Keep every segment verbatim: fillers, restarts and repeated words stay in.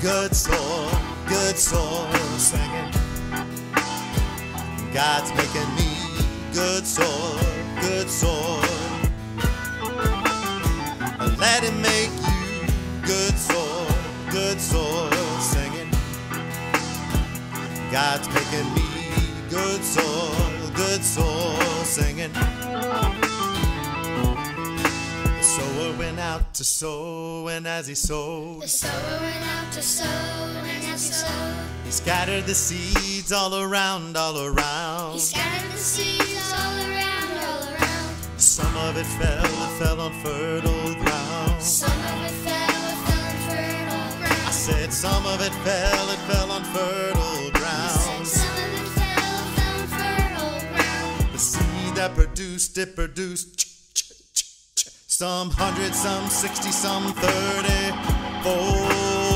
good soil, good soil singing. God's making me good soil, good soil. Let him make you good soil, good soil singing. God's making me good soil, good soil singing. The sower went out to sow, and as he sowed, the sower went out to sow, and as he sowed, he scattered the seeds all around, all around. he scattered the seeds all around, all around. Some of it fell, it fell on fertile ground. Some of it fell, it fell on fertile ground. I said some of it fell, it fell on fertile ground. Some of it fell, it fell on fertile ground. The seed that produced, it produced ch ch ch ch some hundred, some sixty, some thirty fold.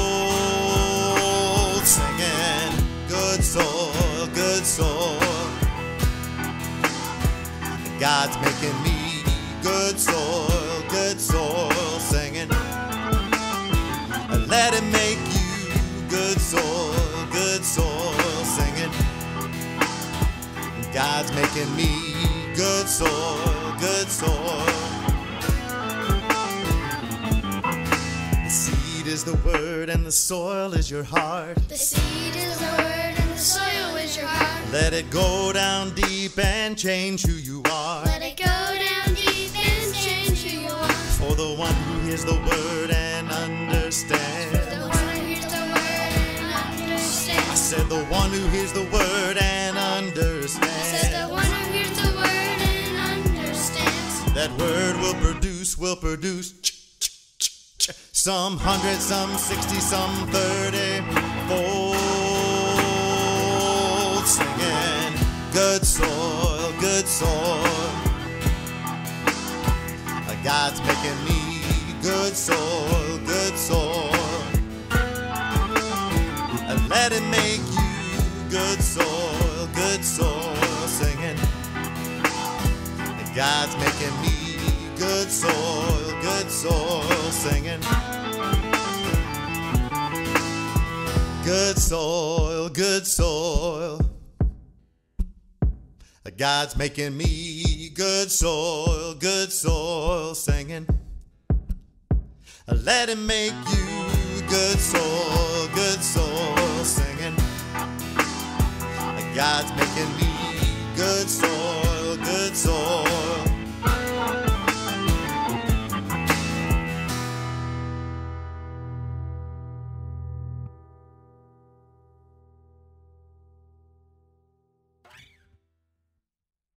Singing, good soil, good soil. God's making me good soil, good soil singing. Let him make you good soil, good soil singing. God's making me good soil, good soil. The seed is the word and the soil is your heart. The seed is the word and the soil is your heart. Let it go down deep and change who you are. Let it go down deep and change who you are. For the one who hears the word and understands. The one who hears the word and understands. I said the one who hears the word and understands. I said the one who hears the word and understands. That word will produce, will produce ch ch ch ch some hundred, some sixty, some thirty fold. Singing, good soil, good soil. God's making me good soil, good soil. Let him make you good soil, good soil singing. God's making me good soil, good soil singing. Good soil, good soil. God's making me good soil, good soil singing. Let him make you good soil, good soil singing. God's making me good soil, good soil.